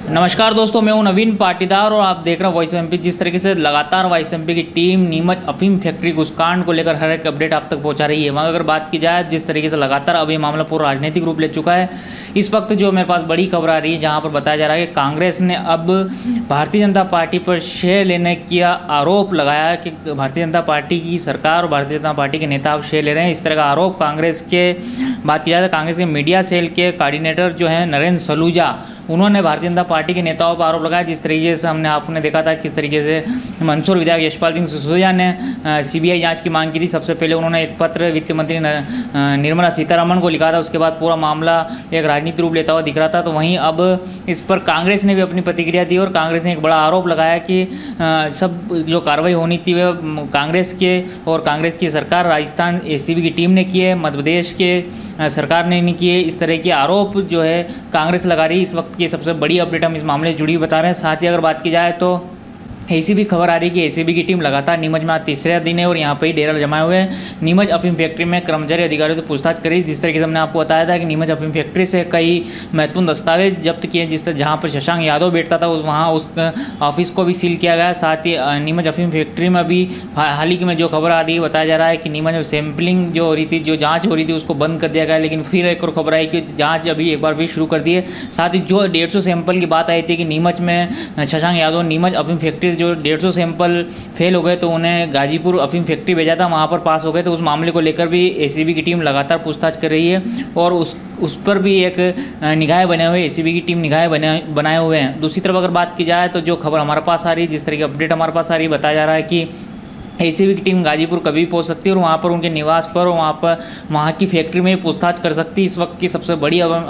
नमस्कार दोस्तों, मैं हूं नवीन पाटीदार और आप देख रहे हैं वॉइस ऑफ एमपी। जिस तरीके से लगातार वॉइस एमपी की टीम नीमच अफीम फैक्ट्री घुसकांड को लेकर हर एक अपडेट आप तक पहुंचा रही है। वहाँ अगर बात की जाए जिस तरीके से लगातार अब ये मामला पूरा राजनीतिक रूप ले चुका है, इस वक्त जो मेरे पास बड़ी खबर आ रही है जहाँ पर बताया जा रहा है कि कांग्रेस ने अब भारतीय जनता पार्टी पर शेयर लेने का आरोप लगाया कि भारतीय जनता पार्टी की सरकार और भारतीय जनता पार्टी के नेता अब शेयर ले रहे हैं। इस तरह का आरोप कांग्रेस के बात की जाए तो कांग्रेस के मीडिया सेल के कोऑर्डिनेटर जो हैं नरेंद्र सलूजा, उन्होंने भारतीय जनता पार्टी के नेताओं पर आरोप लगाया। जिस तरीके से आपने देखा था किस तरीके से मंदसौर विधायक यशपाल सिंह सिसोदिया ने सीबीआई जांच की मांग की थी। सबसे पहले उन्होंने एक पत्र वित्त मंत्री निर्मला सीतारमण को लिखा था, उसके बाद पूरा मामला एक राजनीतिक रूप लेता हुआ दिख रहा था। तो वहीं अब इस पर कांग्रेस ने भी अपनी प्रतिक्रिया दी और कांग्रेस ने एक बड़ा आरोप लगाया कि सब जो कार्रवाई होनी थी वह कांग्रेस के और कांग्रेस की सरकार राजस्थान एसीबी की टीम ने की है, मध्य प्रदेश के सरकार ने नहीं किए। इस तरह के आरोप जो है कांग्रेस लगा रही है। इस वक्त की सबसे बड़ी अपडेट हम इस मामले से जुड़ी बता रहे हैं। साथ ही अगर बात की जाए तो एसीबी खबर आ रही है कि एसीबी की टीम लगातार नीमच में आज तीसरे दिन है और यहाँ पे ही डेरा जमाए हुए हैं। नीमच अफीम फैक्ट्री में कर्मचारी अधिकारियों से पूछताछ करी। जिस तरीके से हमने आपको बताया था कि नीमच अफीम फैक्ट्री से कई महत्वपूर्ण दस्तावेज जब्त किए, जिस जहाँ पर शशांक यादव बैठता था वहाँ उस ऑफिस को भी सील किया गया। साथ ही नीमच अफीम फैक्ट्री में अभी हाल ही में जो खबर आ रही है बताया जा रहा है कि नीमच में सैंपलिंग जो हो रही थी, जो जाँच हो रही थी उसको बंद कर दिया गया। लेकिन फिर एक और खबर आई कि जाँच अभी एक बार फिर शुरू कर दी है। साथ ही जो 150 सैंपल की बात आई थी कि नीमच में शशांक यादव नीमच अफीम फैक्ट्री से जो 150 सैंपल फेल हो गए तो उन्हें गाजीपुर अफीम फैक्ट्री भेजा था, वहाँ पर पास हो गए। तो उस मामले को लेकर भी एसीबी की टीम लगातार पूछताछ कर रही है और उस पर भी एक निगाहें बने हुए एसीबी की टीम निगाहें बनाए हुए हैं। दूसरी तरफ अगर बात की जाए तो जो खबर हमारे पास आ रही है, जिस तरह की अपडेट हमारे पास आ रही है, बताया जा रहा है कि एसीबी की टीम गाजीपुर कभी भी पहुंच सकती है और वहाँ पर उनके निवास पर और वहाँ की फैक्ट्री में पूछताछ कर सकती है। इस वक्त की सबसे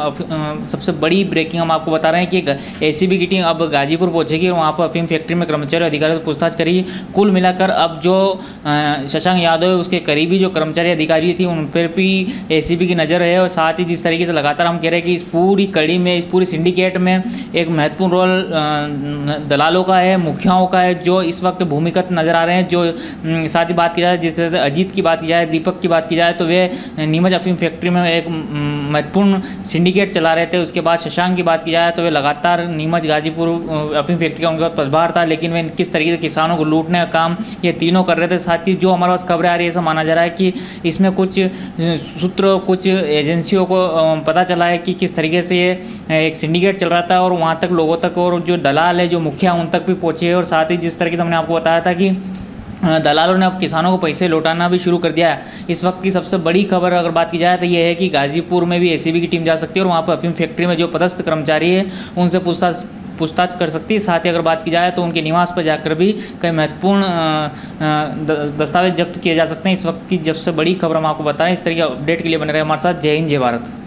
बड़ी ब्रेकिंग हम आपको बता रहे हैं कि एसीबी की टीम अब गाजीपुर पहुंचेगी और वहाँ पर अफीम फैक्ट्री में कर्मचारी अधिकारियों से पूछताछ करेगी। कुल मिलाकर अब जो शशांक यादव है उसके करीबी जो कर्मचारी अधिकारी थी उन पर भी एसीबी की नज़र है। और साथ ही जिस तरीके से लगातार हम कह रहे हैं कि इस पूरी कड़ी में, इस पूरी सिंडिकेट में एक महत्वपूर्ण रोल दलालों का है, मुखियाओं का है, जो इस वक्त भूमिगत नज़र आ रहे हैं। जो साथ ही बात की जाए जिस तरह से अजीत की बात की जाए, दीपक की बात की जाए तो वे नीमच अफीम फैक्ट्री में एक महत्वपूर्ण सिंडिकेट चला रहे थे। उसके बाद शशांक की बात की जाए तो वे लगातार नीमच गाजीपुर अफीम फैक्ट्री का उनका पदभार था, लेकिन वे किस तरीके से किसानों को लूटने का काम ये तीनों कर रहे थे। साथ ही जो हमारे पास खबरें आ रही है ऐसा माना जा रहा है कि इसमें कुछ सूत्र, कुछ एजेंसियों को पता चला है कि किस तरीके से ये एक सिंडिकेट चल रहा था और वहाँ तक लोगों तक और जो दलाल है, जो मुखिया, उन तक भी पहुँचे। और साथ ही जिस तरीके से हमने आपको बताया था कि दलालों ने अब किसानों को पैसे लौटाना भी शुरू कर दिया है। इस वक्त की सबसे बड़ी खबर अगर बात की जाए तो ये है कि गाजीपुर में भी एसीबी की टीम जा सकती है और वहाँ पर अफीम फैक्ट्री में जो पदस्थ कर्मचारी है उनसे पूछताछ कर सकती है। साथ ही अगर बात की जाए तो उनके निवास पर जाकर भी कई महत्वपूर्ण दस्तावेज जब्त किए जा सकते हैं। इस वक्त की सबसे बड़ी खबर हम आपको बताएं। इस तरह की अपडेट के लिए बने रहे हमारे साथ। जय हिंद, जय भारत।